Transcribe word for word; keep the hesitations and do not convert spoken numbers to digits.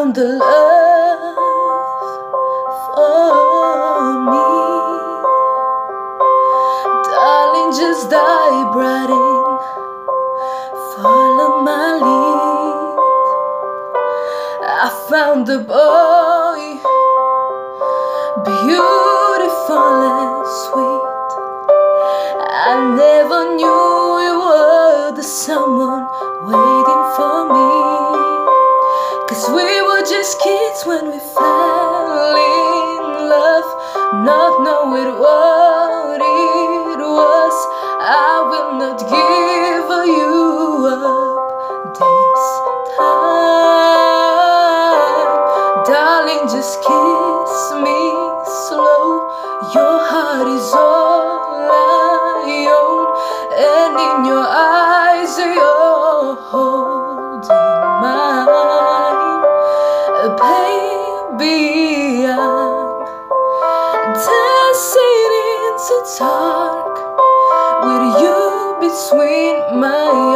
found the love for me. Darling, just dive right in, follow my lead. I found the boy, beautiful and sweet. I never knew you were the someone waiting for me, 'cause we were just kids when we fell in love, not knowing what it was. I will not give you up this time. Darling, just kiss me slow. Your heart is all I own, and in your eyes you're holding mine. Baby, I'm dancing in the dark with you between my